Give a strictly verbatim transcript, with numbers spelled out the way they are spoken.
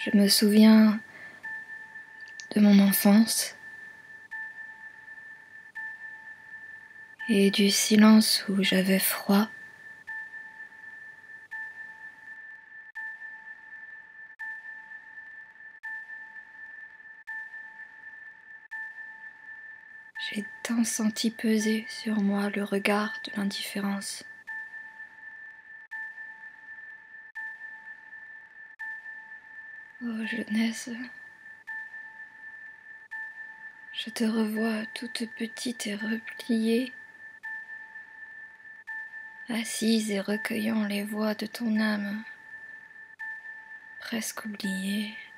Je me souviens de mon enfance et du silence où j'avais froid. J'ai tant senti peser sur moi le regard de l'indifférence. Oh jeunesse, je te revois toute petite et repliée, assise et recueillant les voix de ton âme, presque oubliée.